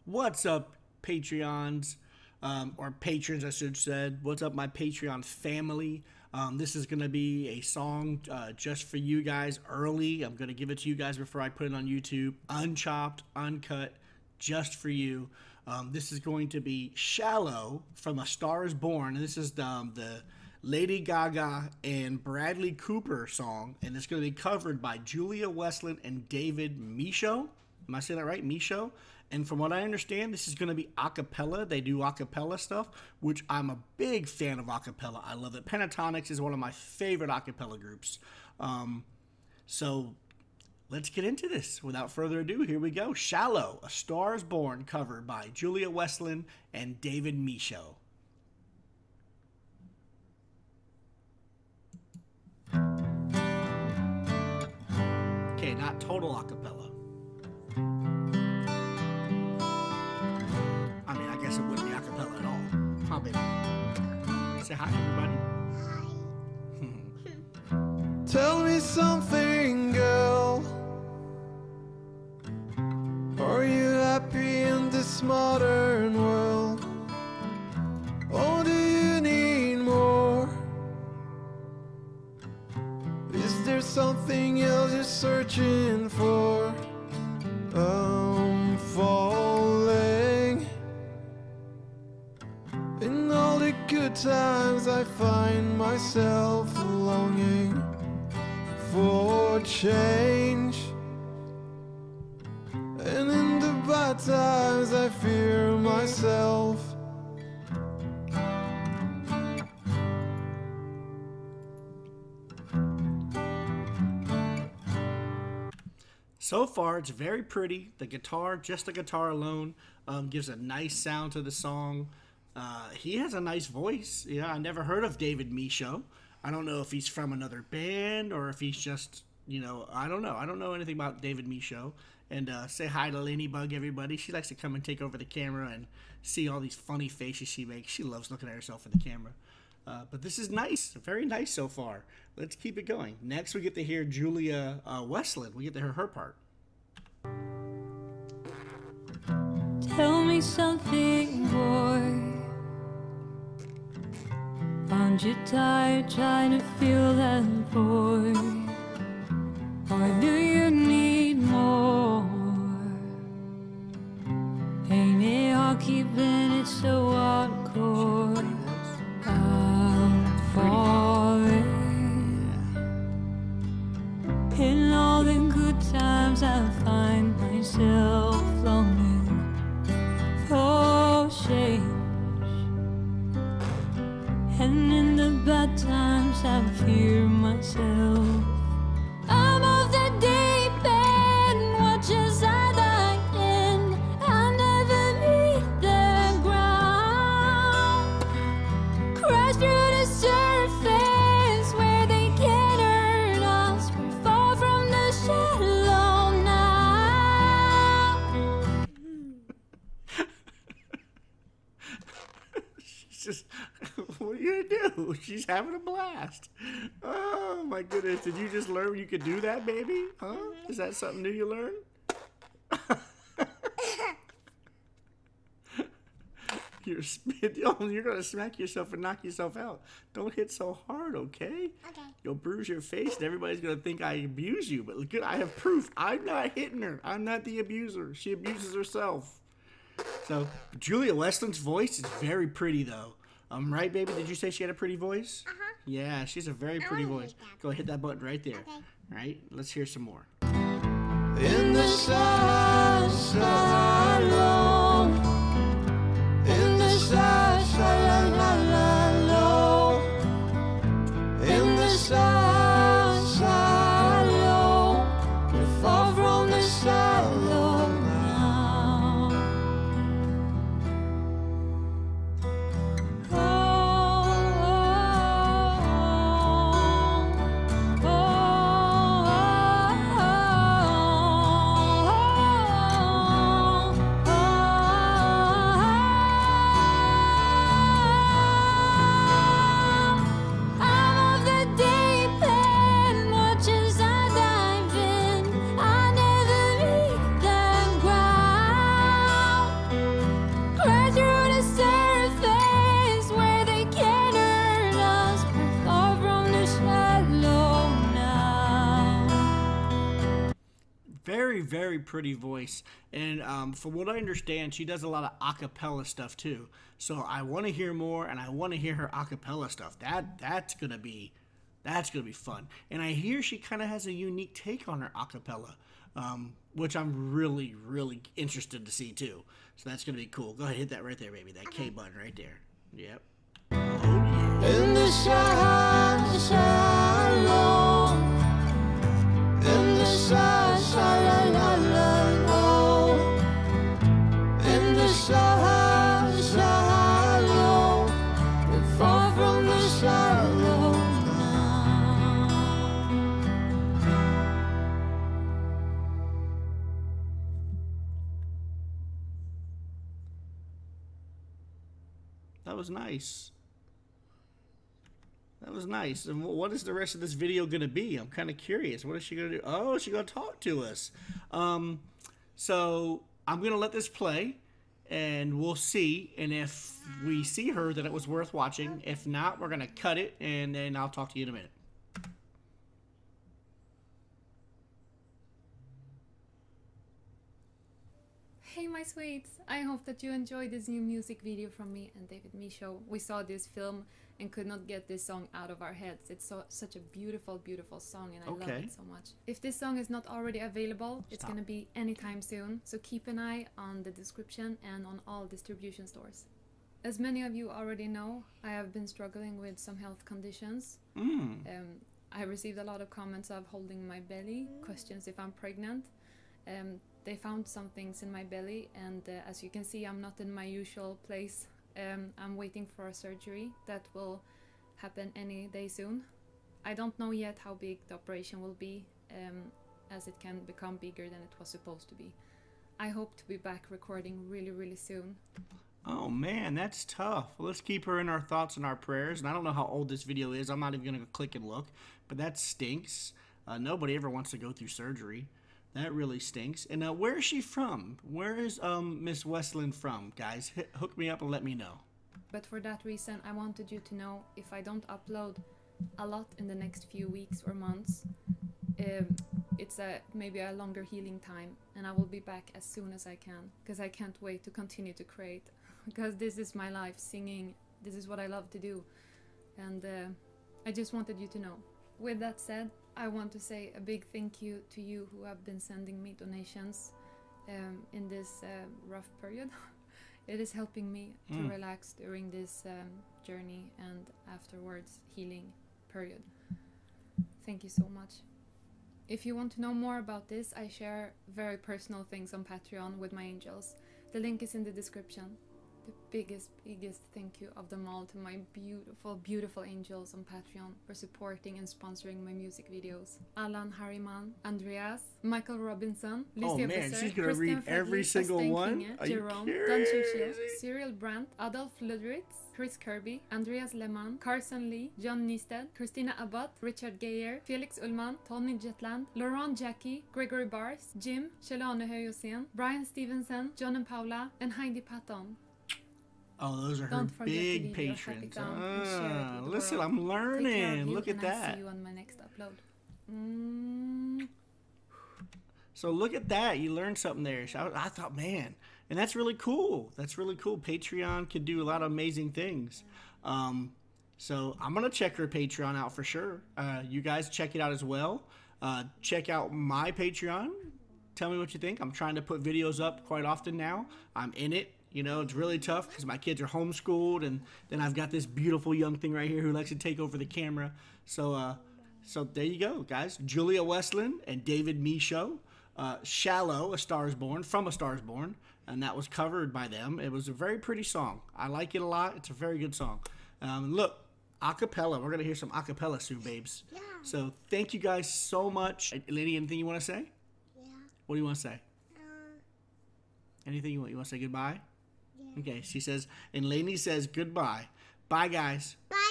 What's up, Patreons, or patrons, I should have said. What's up, my Patreon family? This is going to be a song just for you guys early. I'm going to give it to you guys before I put it on YouTube. Unchopped, uncut, just for you. This is going to be Shallow from A Star Is Born. This is the Lady Gaga and Bradley Cooper song, and it's going to be covered by Julia Westlin and David MeShow. Am I saying that right? MeShow? And from what I understand, this is going to be a cappella. They do a cappella stuff, which I'm a big fan of a cappella. I love it. Pentatonics is one of my favorite a cappella groups. So let's get into this. Without further ado, here we go. Shallow, A Star Is Born, covered by Julia Westlin and David MeShow. Okay, not total a cappella. I mean, I guess it wouldn't be a cappella at all. Huh, baby? Say hi, everybody. Tell me something, girl. Are you happy in this modern world? Or do you need more? Is there something else you're searching for? I'm falling. In all the good times I find myself longing for change, and in the bad times I fear myself. So far, it's very pretty. The guitar, just the guitar alone, gives a nice sound to the song. He has a nice voice. Yeah, I never heard of David MeShow. I don't know if he's from another band or if he's just, I don't know. I don't know anything about David MeShow. And say hi to Ladybug, everybody. She likes to come and take over the camera and see all these funny faces she makes. She loves looking at herself in the camera. But this is nice. Very nice so far. Let's keep it going. Next, we get to hear Julia Westlin. We get to hear her part. Tell me something, boy. Aren't you tired trying to feel that void? Or do you need more? Ain't it hard keeping it so hardcore? I'm falling. In all the good times I find myself longing for change, and in the bad times I fear myself. I'm off the deep end, watch as I dive in. I'll never meet the ground. Crash through the surface where they can't hurt us. We're far from the shallow now. She's just, what are you gonna do? She's having a blast. Oh my goodness! Did you just learn you could do that, baby? Huh? Is that something new you learned? You're gonna smack yourself and knock yourself out. Don't hit so hard, okay? Okay. You'll bruise your face, and everybody's gonna think I abuse you. But look, I have proof. I'm not hitting her. I'm not the abuser. She abuses herself. So Julia Westlin's voice is very pretty, though. Right, baby? Did you say she had a pretty voice? Uh-huh. Yeah, she's a very pretty wanna voice. hit that. Go hit that button right there. Okay. All right, let's hear some more. In the shallow, in the shallow, in the shallow, we're far from the shallow now. very pretty voice. And from what I understand, she does a lot of a cappella stuff too. So I want to hear more, and I want to hear her a cappella stuff. That's gonna be fun. And I hear she kind of has a unique take on her a cappella, which I'm really, really interested to see too. So that's gonna be cool. Go ahead, hit that right there, baby. That K button right there. Yep. Oh yeah. In the shallow, in the shallow, in the shallow, we're far from the shallow now. That was nice. That was nice. And what is the rest of this video going to be? I'm kind of curious. What is she going to do? Oh, she's going to talk to us. So I'm going to let this play, and we'll see. And if we see her, then it was worth watching. If not, we're going to cut it, and then I'll talk to you in a minute. Hey my sweets! I hope that you enjoyed this new music video from me and David MeShow. We saw this film and could not get this song out of our heads. It's such a beautiful, beautiful song, and I love it so much. If this song is not already available, it's gonna be anytime soon, so keep an eye on the description and on all distribution stores. As many of you already know, I have been struggling with some health conditions. I received a lot of comments of holding my belly, questions if I'm pregnant. They found some things in my belly, and as you can see, I'm not in my usual place. I'm waiting for a surgery that will happen any day soon. I don't know yet how big the operation will be, as it can become bigger than it was supposed to be. I hope to be back recording really, really soon. Oh man, that's tough. Well, let's keep her in our thoughts and our prayers. And I don't know how old this video is. I'm not even going to click and look, but that stinks. Nobody ever wants to go through surgery. That really stinks. And where is she from? Where is Miss Westlin from, guys? Hook me up and let me know. But for that reason, I wanted you to know if I don't upload a lot in the next few weeks or months, it's maybe a longer healing time, and I will be back as soon as I can, because I can't wait to continue to create, because this is my life, singing. This is what I love to do, and I just wanted you to know. With that said, I want to say a big thank you to you who have been sending me donations in this rough period. It is helping me to relax during this journey and afterwards healing period. Thank you so much. If you want to know more about this, I share very personal things on Patreon with my angels. The link is in the description. The biggest thank you of them all to my beautiful angels on Patreon for supporting and sponsoring my music videos. Alan Harriman, Andreas, Michael Robinson, Lucia Besser, she's gonna read every single one. Kinge, Jerome, Dan Churchill, Cyril Brandt, Adolf Ludwitz, Chris Kirby, Andreas Lehmann, Carson Lee, John Nisted, Christina Abbott, Richard Geyer, Felix Ullman, Tony Jetland, Laurent Jackie, Gregory Bars, Jim, Shelane Höjosen, Brian Stevenson, John and Paula, and Heidi Patton. Oh, those are her big patrons. Listen, I'm learning. Look at that. I'll see you on my next upload. So look at that. You learned something there. I thought, man, and that's really cool. That's really cool. Patreon can do a lot of amazing things. So I'm going to check her Patreon out for sure. You guys check it out as well. Check out my Patreon. Tell me what you think. I'm trying to put videos up quite often now. I'm in it. You know, it's really tough because my kids are homeschooled, and then I've got this beautiful young thing right here who likes to take over the camera. So there you go, guys. Julia Westlin and David MeShow. Shallow, A Star Is Born, from A Star Is Born, and that was covered by them. It was a very pretty song. I like it a lot. It's a very good song. Look, acapella. We're going to hear some acapella soon, babes. Yeah. So thank you guys so much. Lady, anything you want to say? Yeah. What do you want to say? Anything you want? You want to say goodbye? Yeah. Okay, she says, and Lainey says goodbye. Bye, guys. Bye.